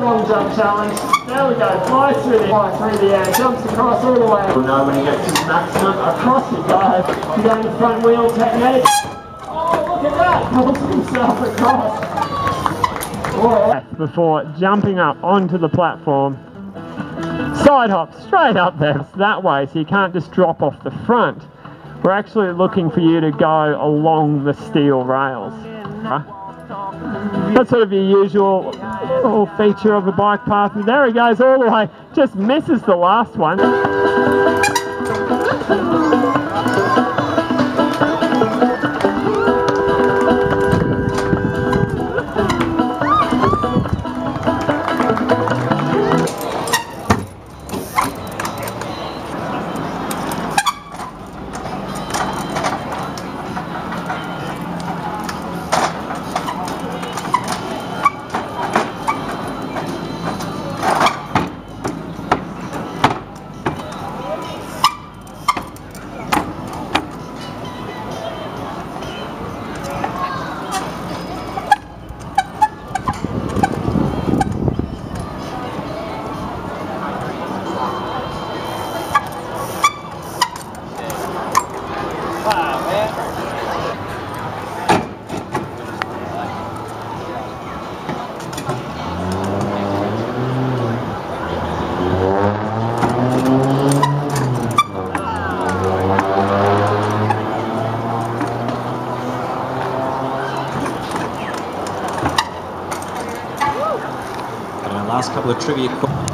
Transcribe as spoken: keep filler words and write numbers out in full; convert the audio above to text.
Long jump challenge. There we go. Flies through the fly through the air. Jumps across all the way. You'll know when he gets his maximum. Across he goes. You're going to front wheel technique. Oh, look at that! Pulls himself across. Whoa. Before jumping up onto the platform. Side hop straight up there. It's that way, so you can't just drop off the front. We're actually looking for you to go along the steel rails. Right? That's sort of your usual little feature of a bike path. And there he goes all the way. Just misses the last one. Last couple of trivia questions.